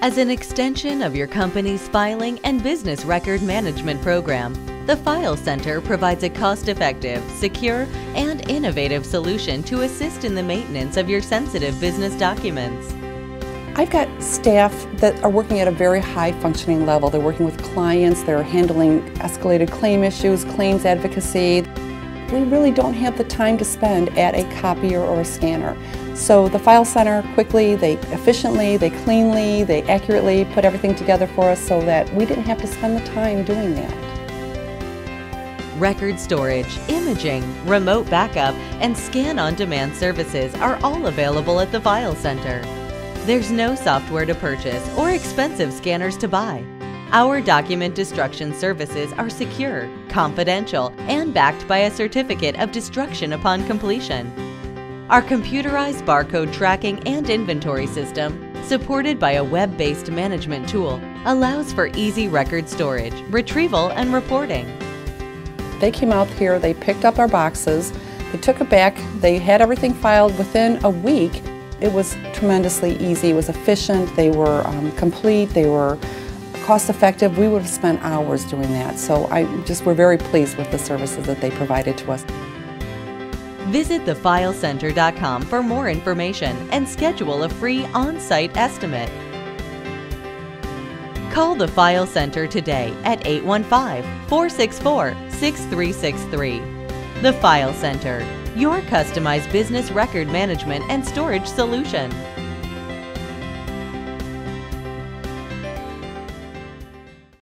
As an extension of your company's filing and business record management program, the File Center provides a cost-effective, secure, and innovative solution to assist in the maintenance of your sensitive business documents. I've got staff that are working at a very high functioning level. They're working with clients, they're handling escalated claim issues, claims advocacy. We really don't have the time to spend at a copier or a scanner. So the File Center quickly, they efficiently, they cleanly, they accurately put everything together for us so that we didn't have to spend the time doing that. Record storage, imaging, remote backup, and scan-on-demand services are all available at the File Center. There's no software to purchase or expensive scanners to buy. Our document destruction services are secure, confidential, and backed by a certificate of destruction upon completion. Our computerized barcode tracking and inventory system, supported by a web-based management tool, allows for easy record storage, retrieval, and reporting. They came out here, they picked up our boxes, they took it back, they had everything filed within a week. It was tremendously easy, it was efficient, they were complete, they were cost-effective. We would have spent hours doing that, so we're very pleased with the services that they provided to us. Visit thefilecenter.com for more information and schedule a free on-site estimate. Call the File Center today at 815-464-6363. The File Center, your customized business record management and storage solution.